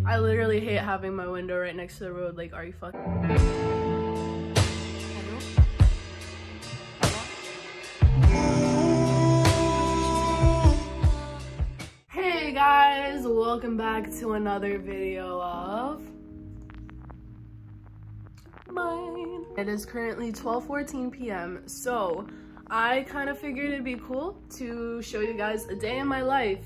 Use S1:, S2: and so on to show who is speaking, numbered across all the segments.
S1: I literally hate having my window right next to the road. Like, are you fucking... Hey guys, welcome back to another video of mine. It is currently 12:14 p.m. so I kind of figured it'd be cool to show you guys a day in my life.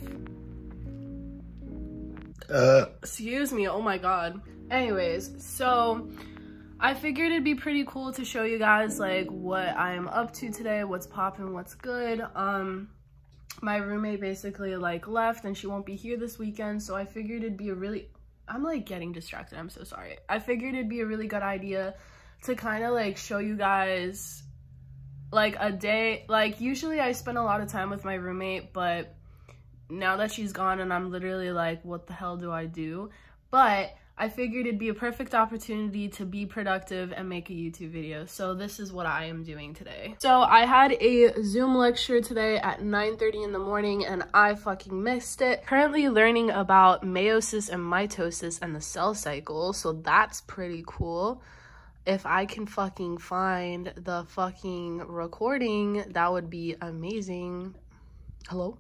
S1: Excuse me, oh my god. Anyways, so I figured it'd be pretty cool to show you guys like what I am up to today, what's poppin', what's good. My roommate basically like left and she won't be here this weekend, so I figured it'd be a really... I'm like getting distracted, I'm so sorry. I figured it'd be a really good idea to kind of like show you guys like a day. Like usually I spend a lot of time with my roommate, but now that she's gone and I'm literally like, what the hell do I do? But I figured it'd be a perfect opportunity to be productive and make a YouTube video. So this is what I am doing today. So I had a Zoom lecture today at 9:30 in the morning and I fucking missed it. Currently learning about meiosis and mitosis and the cell cycle. So that's pretty cool. If I can fucking find the fucking recording, that would be amazing. Hello?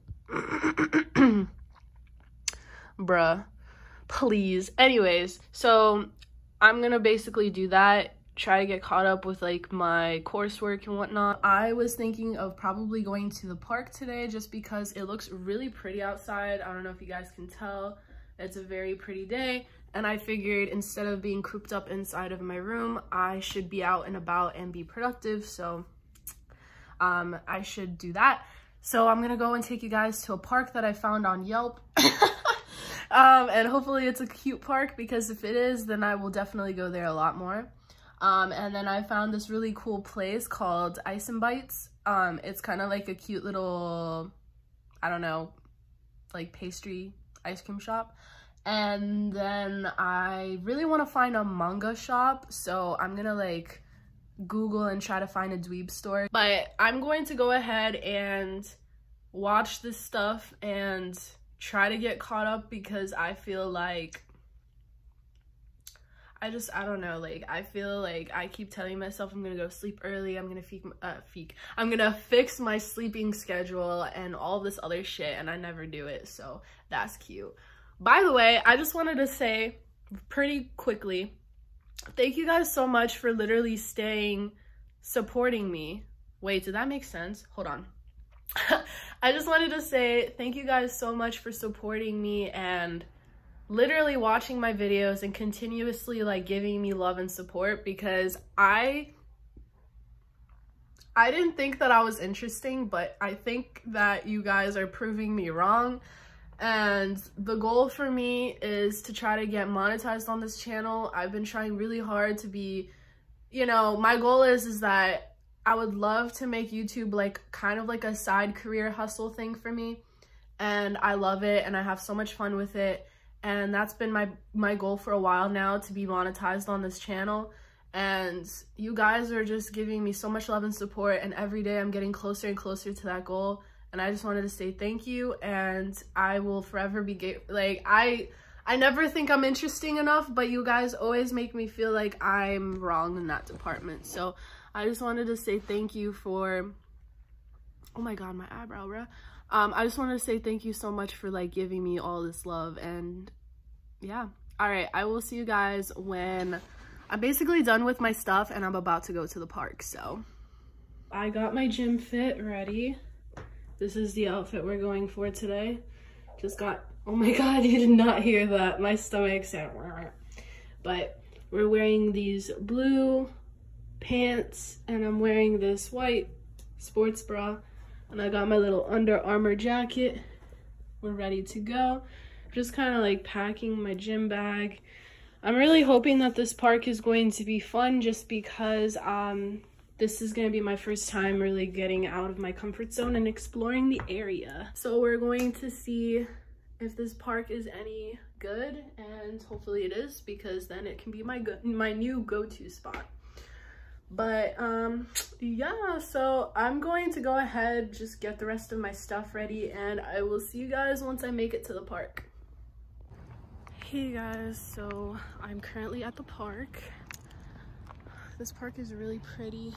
S1: Bruh. Please. Anyways, so I'm gonna basically do that, try to get caught up with like my coursework and whatnot. I was thinking of probably going to the park today just because it looks really pretty outside. I don't know if you guys can tell. It's a very pretty day and I figured instead of being cooped up inside of my room, I should be out and about and be productive. So I should do that. So I'm gonna go and take you guys to a park that I found on Yelp. And hopefully it's a cute park, because if it is, then I will definitely go there a lot more. And then I found this really cool place called Ice and Bites. It's kind of like a cute little, I don't know, like pastry ice cream shop. And then I really want to find a manga shop, so I'm gonna like Google and try to find a dweeb store. But I'm going to go ahead and watch this stuff and try to get caught up, because I feel like I don't know, like I feel like I keep telling myself I'm gonna go sleep early, I'm gonna fix my sleeping schedule and all this other shit, and I never do it. So that's cute. By the way, I just wanted to say pretty quickly, thank you guys so much for literally supporting me. Wait, did that make sense? Hold on. I just wanted to say thank you guys so much for supporting me and literally watching my videos and continuously like giving me love and support, because I didn't think that I was interesting, but I think that you guys are proving me wrong. And the goal for me is to try to get monetized on this channel. I've been trying really hard to be, you know, my goal is that I would love to make YouTube like kind of like a side career hustle thing for me. And I love it and I have so much fun with it. And that's been my goal for a while now, to be monetized on this channel. And you guys are just giving me so much love and support, and every day I'm getting closer and closer to that goal. And I just wanted to say thank you, and I will forever be like, I never think I'm interesting enough, but you guys always make me feel like I'm wrong in that department. So I just wanted to say thank you for, oh my god, my eyebrow, bruh. I just wanted to say thank you so much for like giving me all this love. And yeah, all right, I will see you guys when I'm basically done with my stuff and I'm about to go to the park. So I got my gym fit ready. This is the outfit we're going for today. Just got, oh my god, you did not hear that. My stomach said, but we're wearing these blue pants and I'm wearing this white sports bra, and I got my little Under Armour jacket. We're ready to go. Just kind of like packing my gym bag. I'm really hoping that this park is going to be fun, just because this is going to be my first time really getting out of my comfort zone and exploring the area. So we're going to see if this park is any good, and hopefully it is, because then it can be my new go-to spot. But yeah, so I'm going to go ahead, just get the rest of my stuff ready, and I will see you guys once I make it to the park. Hey guys, so I'm currently at the park. This park is really pretty.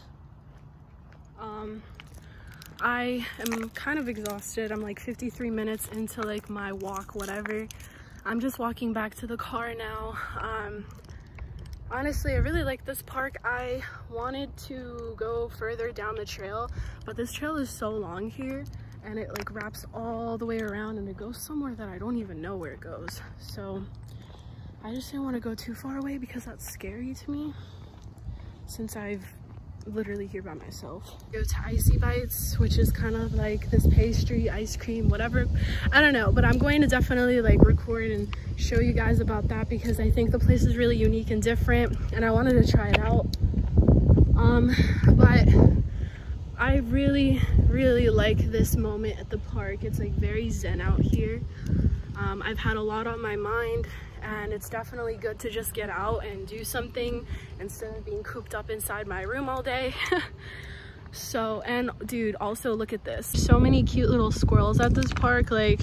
S1: I am kind of exhausted. I'm like 53 minutes into like my walk, whatever. I'm just walking back to the car now. Honestly, I really like this park. I wanted to go further down the trail, but this trail is so long here and it like wraps all the way around and it goes somewhere that I don't even know where it goes. So I just didn't want to go too far away because that's scary to me since I've literally here by myself. Go to Icy Bites, which is kind of like this pastry, ice cream, whatever. I don't know, but I'm going to definitely like record and show you guys about that because I think the place is really unique and different and I wanted to try it out. But I really like this moment at the park. It's like very zen out here. I've had a lot on my mind and it's definitely good to just get out and do something instead of being cooped up inside my room all day. So, and dude, also look at this. So many cute little squirrels at this park, like,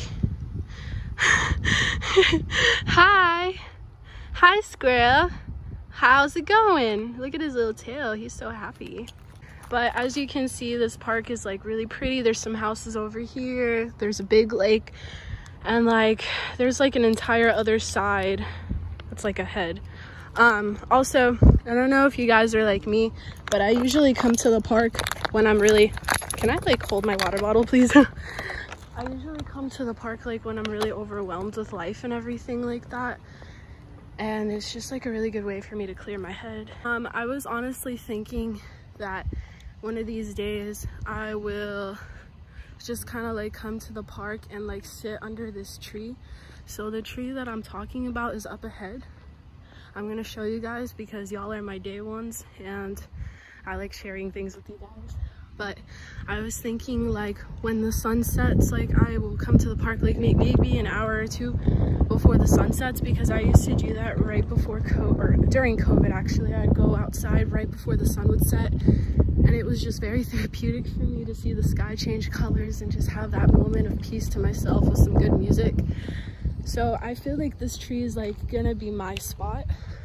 S1: hi squirrel, how's it going? Look at his little tail, he's so happy. But as you can see, this park is like really pretty. There's some houses over here, there's a big lake, and like there's like an entire other side that's like ahead. Also, I don't know if you guys are like me, but I usually come to the park when I'm really, can I like hold my water bottle please? I usually come to the park like when I'm really overwhelmed with life and everything like that, and it's just like a really good way for me to clear my head. I was honestly thinking that one of these days I will just kind of like come to the park and like sit under this tree. So the tree that I'm talking about is up ahead. I'm gonna show you guys because y'all are my day ones and I like sharing things with you guys. But I was thinking like when the sun sets, like I will come to the park like maybe an hour or two before the sun sets, because I used to do that right before COVID, or during COVID actually. I'd go outside right before the sun would set, and it was just very therapeutic for me to see the sky change colors and just have that moment of peace to myself with some good music. So I feel like this tree is like gonna be my spot,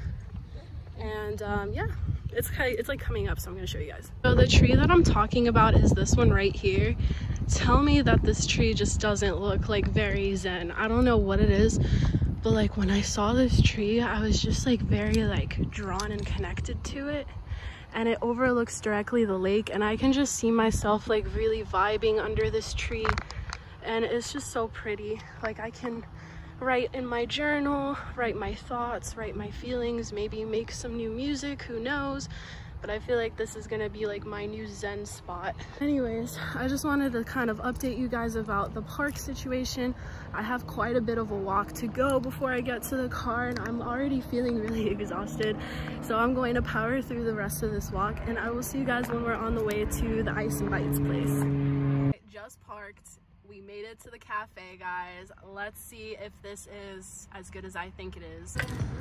S1: and yeah, it's like coming up, so I'm gonna show you guys. So the tree that I'm talking about is this one right here. Tell me that this tree just doesn't look like very zen. I don't know what it is, but like when I saw this tree, I was just like very like drawn and connected to it. And it overlooks directly the lake, and I can just see myself like really vibing under this tree, and it's just so pretty. Like I can write in my journal, write my thoughts, write my feelings, maybe make some new music, who knows. But I feel like this is gonna be like my new zen spot. Anyways, I just wanted to kind of update you guys about the park situation. I have quite a bit of a walk to go before I get to the car, and I'm already feeling really exhausted. So I'm going to power through the rest of this walk, and I will see you guys when we're on the way to the Ice and Bites place. Just parked. We made it to the cafe, guys. Let's see if this is as good as I think it is.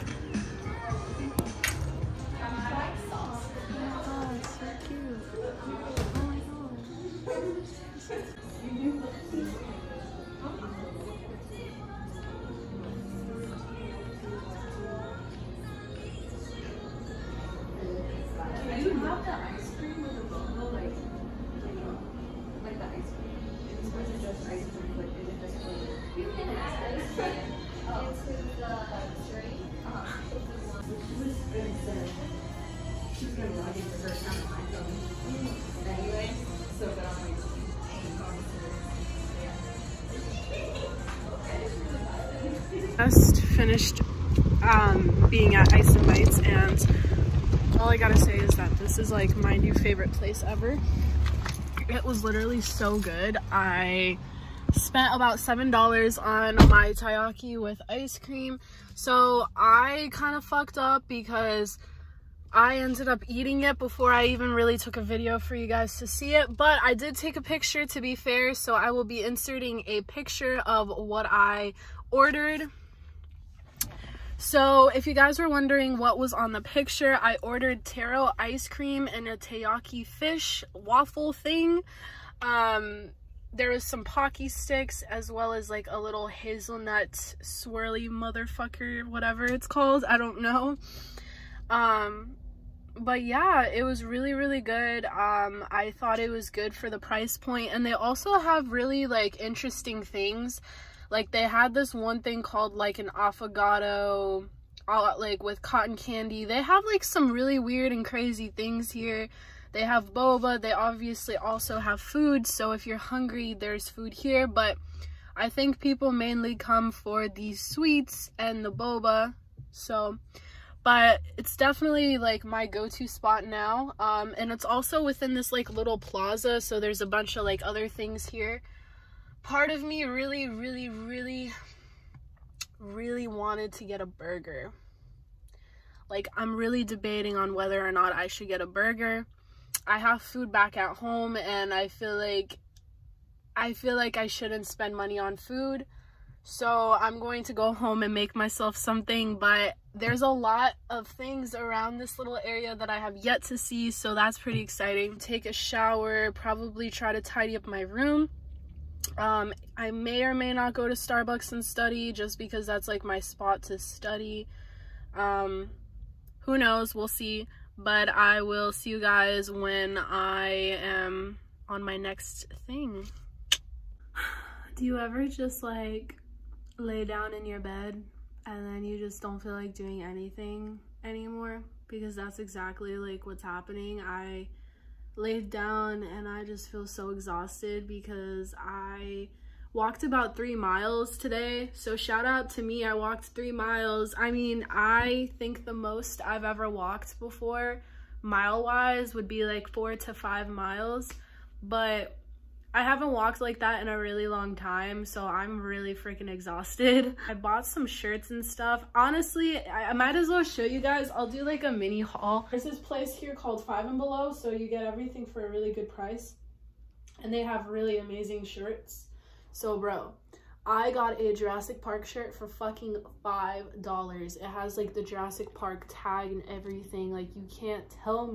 S1: Oh, it's so cute. Oh my god. Do you have the ice cream with the logo, like the ice cream? Or is it just ice cream? Like, is it just flavor? You can add ice cream into the drink. She's gonna log in for her time on my phone anyway, so that I'm like just finished being at Ice and Bites, and all I gotta say is that this is like my new favorite place ever. It was literally so good. I spent about $7 on my taiyaki with ice cream. So I kind of fucked up because I ended up eating it before I even really took a video for you guys to see it. But I did take a picture, to be fair, so I will be inserting a picture of what I ordered. So if you guys were wondering what was on the picture, I ordered taro ice cream and a taiyaki fish waffle thing. there was some Pocky sticks, as well as like a little hazelnut swirly motherfucker, whatever it's called, I don't know. But yeah, it was really, really good. I thought it was good for the price point, and they also have really like interesting things. Like they had this one thing called like an affogato, like with cotton candy. They have like some really weird and crazy things here. They have boba. They obviously also have food, so if you're hungry, there's food here. But I think people mainly come for these sweets and the boba. So, but it's definitely like my go-to spot now. And it's also within this like little plaza, so there's a bunch of like other things here. Part of me really, really, really, really wanted to get a burger. Like, I'm really debating on whether or not I should get a burger. I have food back at home, and I feel like I shouldn't spend money on food. So I'm going to go home and make myself something, but there's a lot of things around this little area that I have yet to see, so that's pretty exciting. Take a shower, probably try to tidy up my room. I may or may not go to Starbucks and study, just because that's like my spot to study. Who knows, we'll see. But I will see you guys when I am on my next thing. Do you ever just like lay down in your bed and then you just don't feel like doing anything anymore? Because that's exactly like what's happening. I laid down and I just feel so exhausted because I walked about 3 miles today. So shout out to me, I walked 3 miles. I mean, I think the most I've ever walked before, mile-wise, would be like 4 to 5 miles. But I haven't walked like that in a really long time, so I'm really freaking exhausted. I bought some shirts and stuff. Honestly, I might as well show you guys. I'll do like a mini haul. There's this place here called Five and Below, so you get everything for a really good price. And they have really amazing shirts. So bro, I got a Jurassic Park shirt for fucking $5. It has like the Jurassic Park tag and everything. Like, you can't tell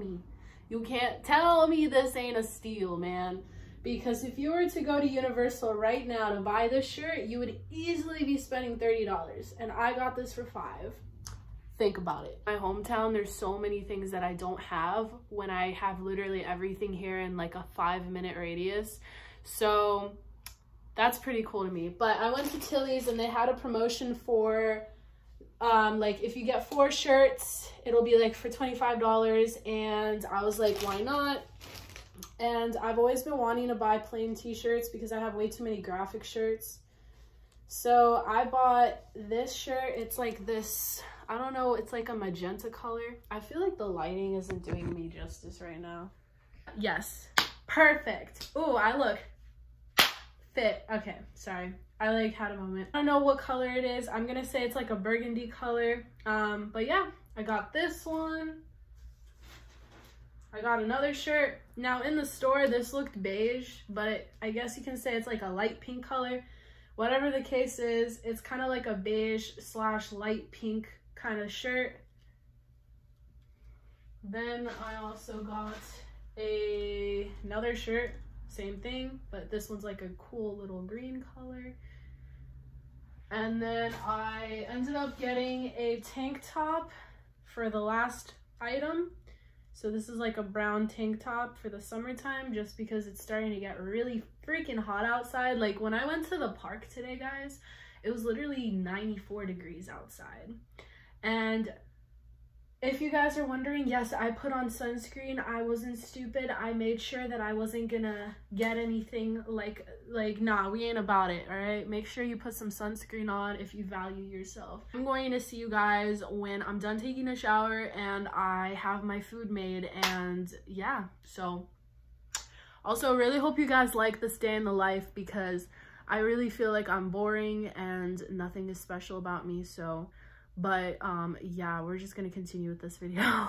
S1: me this ain't a steal, man. Because if you were to go to Universal right now to buy this shirt, you would easily be spending $30. And I got this for $5. Think about it. My hometown, there's so many things that I don't have when I have literally everything here in like a 5-minute radius. So that's pretty cool to me. But I went to Tilly's and they had a promotion for like if you get 4 shirts, it'll be like for $25. And I was like, why not? And I've always been wanting to buy plain t-shirts because I have way too many graphic shirts. So I bought this shirt. It's like this, I don't know, it's like a magenta color. I feel like the lighting isn't doing me justice right now. Yes, perfect. Ooh, I look fit. Okay, sorry. I like had a moment. I don't know what color it is. I'm gonna say it's like a burgundy color. But yeah, I got this one. I got another shirt. Now in the store, this looked beige, but I guess you can say it's like a light pink color. Whatever the case is, it's kind of like a beige / light pink kind of shirt. Then I also got another shirt, same thing, but this one's like a cool little green color. And then I ended up getting a tank top for the last item. So this is like a brown tank top for the summertime, just because it's starting to get really freaking hot outside. Like when I went to the park today, guys, it was literally 94 degrees outside. And if you guys are wondering, yes, I put on sunscreen. I wasn't stupid. I made sure that I wasn't gonna get anything like nah, we ain't about it, all right? Make sure you put some sunscreen on if you value yourself. I'm going to see you guys when I'm done taking a shower and I have my food made, and yeah, so also really hope you guys like this day in the life, because I really feel like I'm boring and nothing is special about me. So but yeah, we're just gonna continue with this video.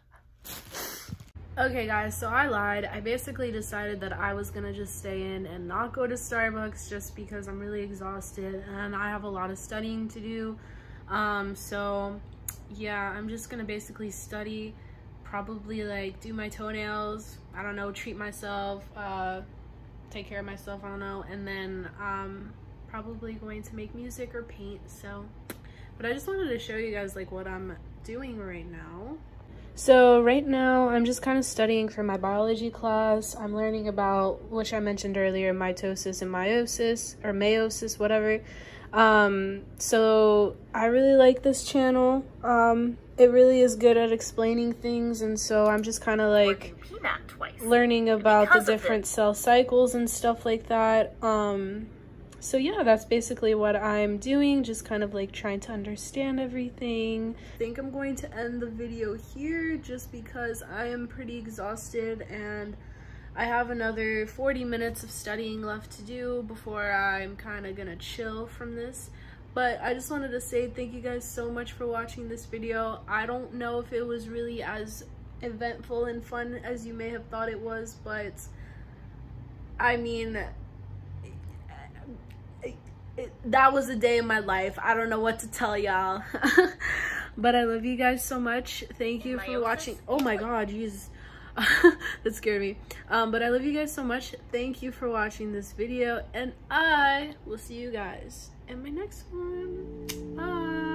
S1: Okay guys, so I lied. I basically decided that I was gonna just stay in and not go to Starbucks, just because I'm really exhausted and I have a lot of studying to do. So yeah, I'm just gonna basically study, probably like do my toenails, I don't know, treat myself, take care of myself, I don't know, and then probably going to make music or paint. So, but I just wanted to show you guys like what I'm doing right now. So right now I'm just kind of studying for my biology class. I'm learning about, which I mentioned earlier, mitosis and meiosis, or meiosis, whatever. So I really like this channel. It really is good at explaining things, and so I'm just kind of like learning about the different cell cycles and stuff like that. So yeah, that's basically what I'm doing, just kind of like trying to understand everything. I think I'm going to end the video here just because I am pretty exhausted and I have another 40 minutes of studying left to do before I'm kind of gonna chill from this. But I just wanted to say thank you guys so much for watching this video. I don't know if it was really as eventful and fun as you may have thought it was, but I mean, that was a day in my life. I don't know what to tell y'all. But I love you guys so much. Thank you for watching. Oh my god, Jesus. That scared me. But I love you guys so much. Thank you for watching this video, and I will see you guys in my next one. Bye.